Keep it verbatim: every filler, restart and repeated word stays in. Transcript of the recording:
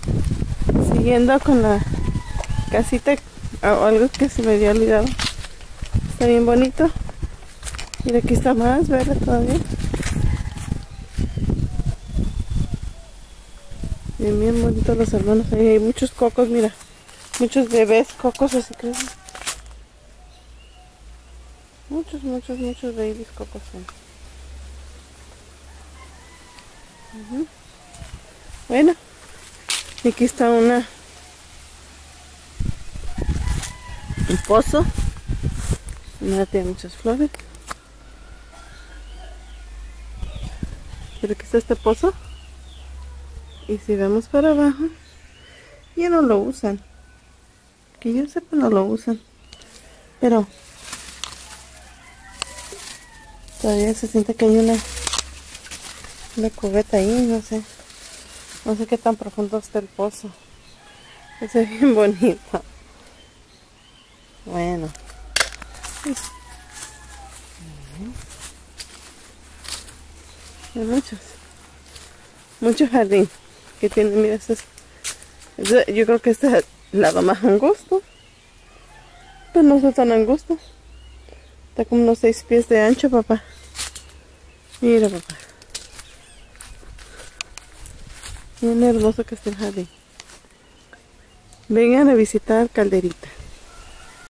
Siguiendo con la casita, o algo que se me había olvidado. Está bien bonito. Mira, aquí está más verde todavía. Bien, bien bonitos los hermanos. Ahí hay muchos cocos, mira. Muchos bebés cocos así crecen. Muchos, muchos, muchos babies cocos. Uh-huh. Bueno, y aquí está una un pozo. Mira, tiene muchas flores. Pero aquí está este pozo. Y si vamos para abajo, ya no lo usan. Que yo sepa, no lo usan. Pero todavía se siente que hay una una cubeta ahí, no sé. No sé qué tan profundo está el pozo. Es bien bonito. Bueno. Hay muchos. Mucho jardín que tiene, mira, estos, yo creo que este es el lado más angosto. Pues no está tan angosto. Está como unos seis pies de ancho, papá. Mira, papá. Bien hermoso que está el jardín. Vengan a visitar Calderita.